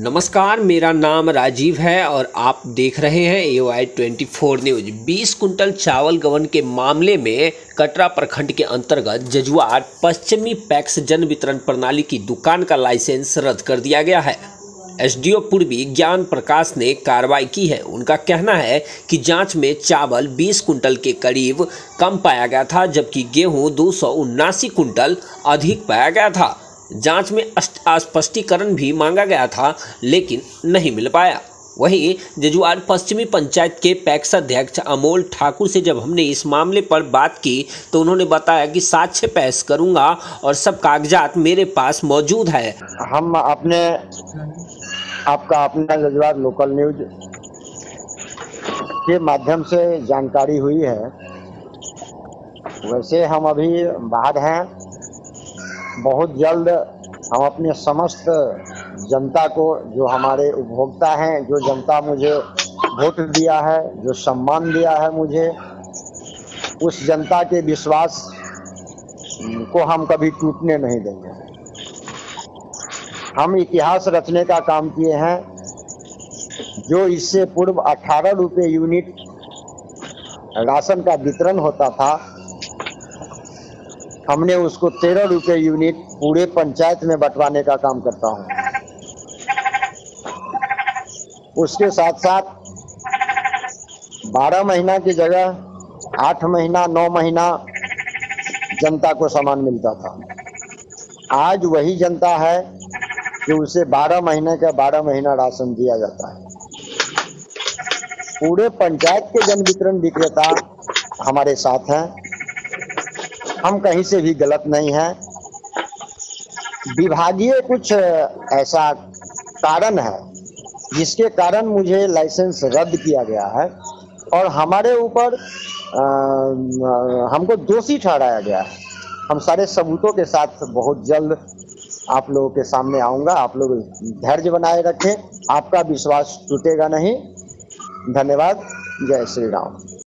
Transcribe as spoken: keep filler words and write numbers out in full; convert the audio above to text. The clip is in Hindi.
नमस्कार, मेरा नाम राजीव है और आप देख रहे हैं A Y twenty four news. बीस कुंटल चावल गबन के मामले में कटरा प्रखंड के अंतर्गत जजुआर पश्चिमी पैक्स जन वितरण प्रणाली की दुकान का लाइसेंस रद्द कर दिया गया है। एसडीओ पूर्वी ज्ञान प्रकाश ने कार्रवाई की है। उनका कहना है कि जांच में चावल बीस कुंटल के करीब कम पाया गया था, जबकि गेहूं दो सौ उन्नासी कुंटल अधिक पाया गया था। जांच में स्पष्टीकरण भी मांगा गया था, लेकिन नहीं मिल पाया। वहीं जजुआर पश्चिमी पंचायत के पैक्स अध्यक्ष अमोल ठाकुर से जब हमने इस मामले पर बात की तो उन्होंने बताया कि साक्ष्य पेश करूंगा और सब कागजात मेरे पास मौजूद है। हम अपने आपका अपना जजुआर लोकल न्यूज के माध्यम से जानकारी हुई है। वैसे हम अभी बाहर हैं, बहुत जल्द हम अपने समस्त जनता को, जो हमारे उपभोक्ता हैं, जो जनता मुझे वोट दिया है, जो सम्मान दिया है मुझे, उस जनता के विश्वास को हम कभी टूटने नहीं देंगे। हम इतिहास रचने का काम किए हैं। जो इससे पूर्व अठारह रुपये यूनिट राशन का वितरण होता था, हमने उसको तेरह रुपये यूनिट पूरे पंचायत में बंटवाने का काम करता हूं। उसके साथ साथ बारह महीना की जगह आठ महीना नौ महीना जनता को सामान मिलता था। आज वही जनता है कि उसे बारह महीने का बारह महीना राशन दिया जाता है। पूरे पंचायत के जन वितरण विक्रेता हमारे साथ हैं। हम कहीं से भी गलत नहीं है। विभागीय कुछ ऐसा कारण है जिसके कारण मुझे लाइसेंस रद्द किया गया है और हमारे ऊपर हमको दोषी ठहराया गया है। हम सारे सबूतों के साथ बहुत जल्द आप लोगों के सामने आऊंगा। आप लोग धैर्य बनाए रखें, आपका विश्वास टूटेगा नहीं। धन्यवाद। जय श्री राम।